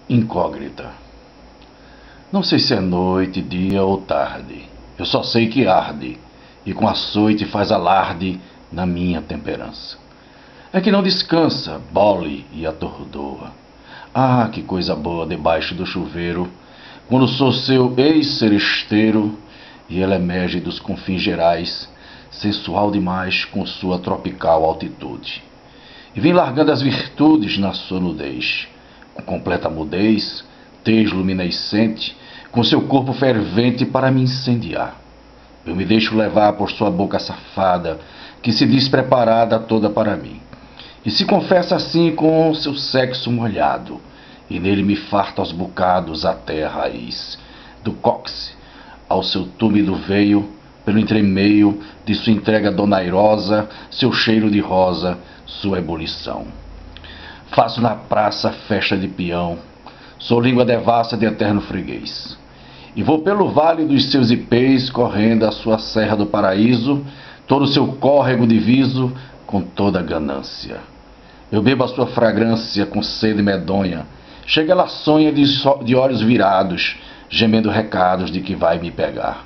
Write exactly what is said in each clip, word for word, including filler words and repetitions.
Incógnita. Não sei se é noite, dia ou tarde. Eu só sei que arde, e com açoite faz alarde na minha temperança. É que não descansa, bole e atordoa. Ah, que coisa boa debaixo do chuveiro, quando sou seu ex-seresteiro e ela emerge dos confins gerais, sensual demais com sua tropical altitude. E vem largando as virtudes na sua nudez, com completa mudez, tez luminescente, com seu corpo fervente para me incendiar. Eu me deixo levar por sua boca safada, que se diz preparada toda para mim. E se confessa assim com seu sexo molhado, e nele me farta aos bocados até a raiz, do cóccix ao seu túmido veio, pelo entremeio de sua entrega donairosa, seu cheiro de rosa, sua ebulição. Faço na praça festa de peão, sou língua devassa de eterno freguês. E vou pelo vale dos seus ipês, correndo a sua serra do paraíso, todo o seu córrego diviso, com toda a ganância. Eu bebo a sua fragrância com sede medonha, chega ela sonha de, so, de olhos virados, gemendo recados de que vai me pegar.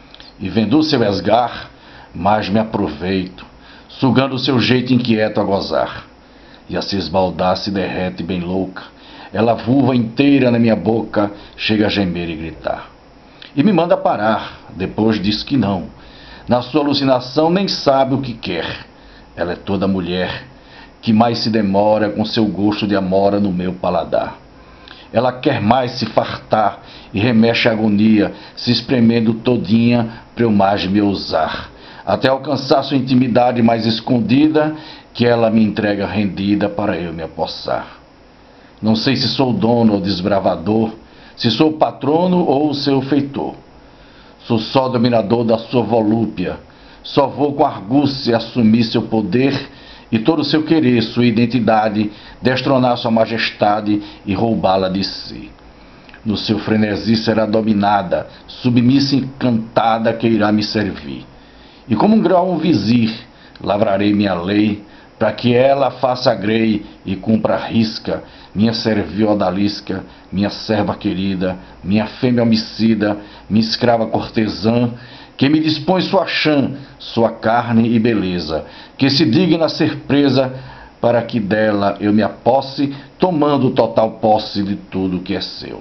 E vendo o seu esgar, mais me aproveito, sugando o seu jeito inquieto a gozar. E a se esbaldar se derrete bem louca, ela vulva inteira na minha boca, chega a gemer e gritar. E me manda parar, depois diz que não. Na sua alucinação nem sabe o que quer. Ela é toda mulher, que mais se demora com seu gosto de amora no meu paladar. Ela quer mais se fartar e remexe a agonia, se espremendo todinha pra eu mais me ousar, até alcançar sua intimidade mais escondida, que ela me entrega rendida para eu me apossar. Não sei se sou dono ou desbravador, se sou patrono ou seu feitor. Sou só dominador da sua volúpia, só vou com argúcia assumir seu poder e todo o seu querer, sua identidade, destronar sua majestade e roubá-la de si. No seu frenesi será dominada, submissa e encantada que irá me servir. E como um grão um vizir, lavrarei minha lei, para que ela faça a grei e cumpra a risca, minha servil odalisca, minha serva querida, minha fêmea homicida, minha escrava cortesã, que me dispõe sua chã, sua carne e beleza, que se digna ser presa, para que dela eu me aposse, tomando total posse de tudo que é seu.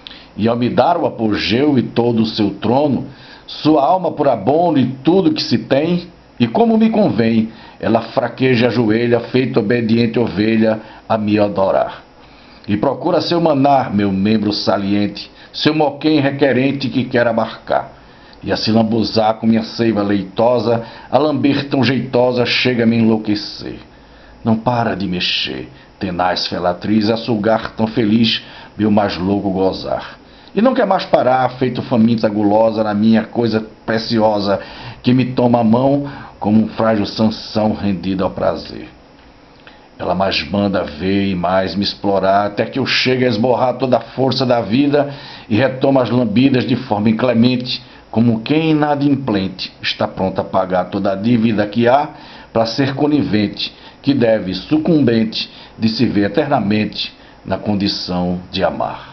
E ao me dar o apogeu e todo o seu trono, sua alma por abono e tudo que se tem, e como me convém, ela fraqueja e ajoelha, feito obediente ovelha, a me adorar. E procura seu manar, meu membro saliente, seu moquém requerente que quer abarcar. E a se lambuzar com minha seiva leitosa, a lamber tão jeitosa, chega a me enlouquecer. Não para de mexer, tenaz felatriz, a sugar tão feliz, meu mais louco gozar. E não quer mais parar, feito faminta gulosa, na minha coisa preciosa, que me toma a mão como um frágil Sansão rendido ao prazer. Ela mais manda ver e mais me explorar, até que eu chegue a esborrar toda a força da vida e retoma as lambidas de forma inclemente, como quem inadimplente está pronto a pagar toda a dívida que há para ser conivente, que deve, sucumbente, de se ver eternamente na condição de amar.